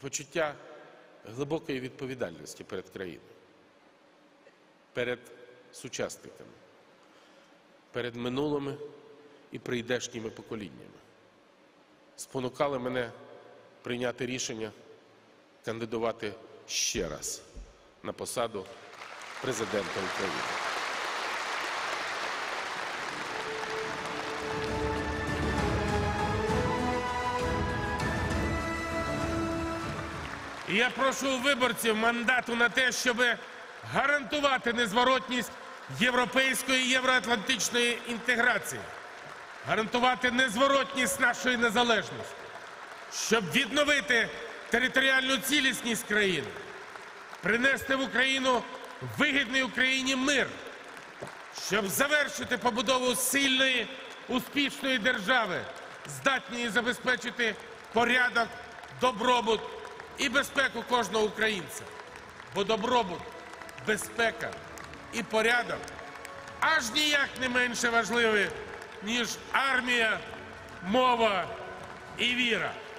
почуття глибокої відповідальності перед країною, перед сучасниками, перед минулими і прийдешніми поколіннями спонукали мене прийняти рішення кандидувати ще раз на посаду президента України. І я прошу у виборців мандату на те, щоб гарантувати незворотність європейської і євроатлантичної інтеграції, гарантувати незворотність нашої незалежності, щоб відновити територіальну цілісність країни, принести в Україну вигідний Україні мир, щоб завершити побудову сильної, успішної держави, здатної забезпечити порядок, добробут і безпеку кожного українця. Бо добробут, безпека і порядок аж ніяк не менше важливі, ніж армія, мова і віра.